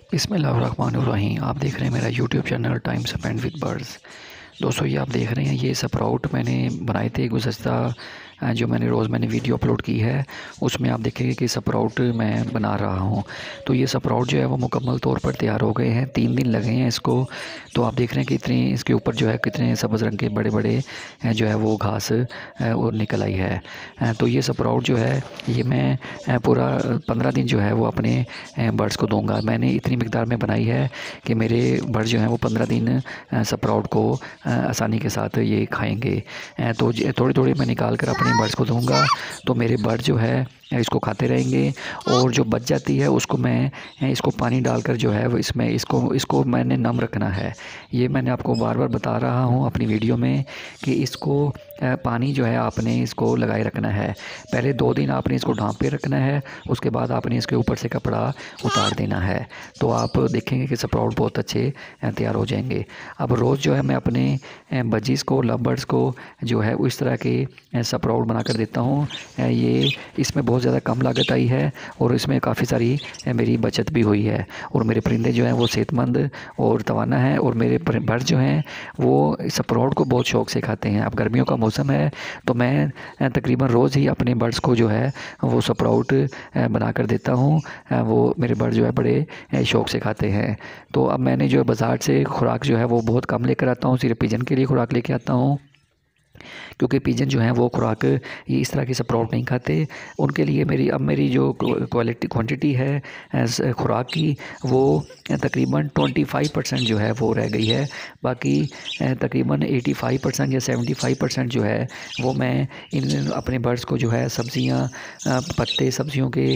बिस्मिल्लाहिर्रहमानिर्रहीम। आप देख रहे हैं मेरा YouTube channel time spend with birds. दोस्तों, ये आप देख रहे हैं, ये स्प्राउट मैंने बनाए थे गुज़श्ता जो मैंने वीडियो अपलोड की है उसमें आप देखेंगे कि स्प्राउट मैं बना रहा हूँ। तो ये स्प्राउट जो है वो मुकम्मल तौर पर तैयार हो गए हैं, 3 दिन लगे हैं इसको। तो आप देख रहे हैं कि इतनी इसके ऊपर जो है कितने सब्ज़ रंग के बड़े बड़े जो है वो घास और निकल आई है। तो ये स्प्राउट जो है ये मैं पूरा 15 दिन जो है वो अपने बर्ड्स को दूंगा। मैंने इतनी मिकदार में बनाई है कि मेरे बर्ड जो हैं वो 15 दिन स्प्राउट को आसानी के साथ ये खाएंगे। तो थोड़ी थोड़ी मैं निकाल कर अपने बर्ड्स को दूंगा, तो मेरे बर्ड जो है इसको खाते रहेंगे। और जो बच जाती है उसको मैं इसको पानी डालकर जो है वो इसमें इसको इसको मैंने नम रखना है। ये मैंने आपको बार बार बता रहा हूँ अपनी वीडियो में कि इसको पानी जो है आपने इसको लगाए रखना है। पहले 2 दिन आपने इसको ढाँप पे रखना है, उसके बाद आपने इसके ऊपर से कपड़ा उतार देना है। तो आप देखेंगे कि स्प्राउट बहुत अच्छे तैयार हो जाएंगे। अब रोज़ जो है मैं अपने बजीज़ को, लव बर्ड्स को जो है इस तरह के स्प्राउट बना कर देता हूँ। ये इसमें बहुत ज़्यादा कम लागत आई है और इसमें काफ़ी सारी मेरी बचत भी हुई है। और मेरे परिंदे जो हैं वो सेहतमंद और तवाना हैं, और मेरे बर्ड जो हैं वो स्प्राउट को बहुत शौक़ से खाते हैं। अब गर्मियों का मौसम है तो मैं तकरीबन रोज़ ही अपने बर्ड्स को जो है वो स्प्राउट बना कर देता हूँ। वो मेरे बर्ड जो है बड़े शौक़ से खाते हैं। तो अब मैंने जो बाज़ार से खुराक जो है वो बहुत कम लेकर आता हूँ, सिर्फ पिजन के लिए खुराक लेके आता हूँ, क्योंकि पिजन जो हैं वो खुराक ये इस तरह की स्प्राउट नहीं खाते। उनके लिए मेरी जो क्वांटिटी है खुराक की वो तकरीबन 25% जो है वो रह गई है। बाकी तकरीबन 85% या 75% जो है वो मैं इन अपने बर्ड्स को जो है सब्ज़ियाँ, पत्ते सब्ज़ियों के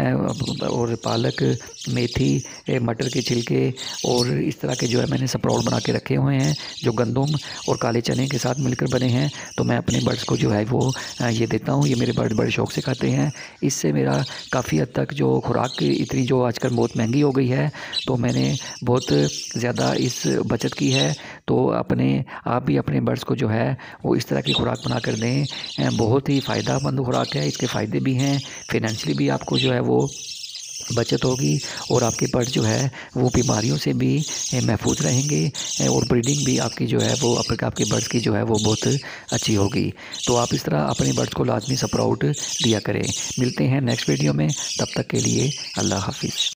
और पालक, मेथी, मटर के छिलके और इस तरह के जो है मैंने स्प्राउट बना के रखे हुए हैं जो गंदम और काले चने के साथ मिलकर बने हैं। तो मैं अपने बर्ड्स को जो है वो ये देता हूँ। ये मेरे बर्ड बड़े शौक़ से खाते हैं। इससे मेरा काफ़ी हद तक जो खुराक की इतनी जो आजकल बहुत महंगी हो गई है, तो मैंने बहुत ज़्यादा इस बचत की है। तो आप भी अपने बर्ड्स को जो है वो इस तरह की खुराक बना कर दें। बहुत ही फ़ायदेमंद खुराक है, इसके फ़ायदे भी हैं, फाइनेंशियली भी आपको जो है वो बचत होगी, और आपके बर्ड जो है वो बीमारियों से भी महफूज रहेंगे, और ब्रीडिंग भी आपकी जो है वो आपके बर्ड्स की जो है वो बहुत अच्छी होगी। तो आप इस तरह अपने बर्ड्स को लाजमी स्प्राउट दिया करें। मिलते हैं नेक्स्ट वीडियो में, तब तक के लिए अल्लाह हाफिज़।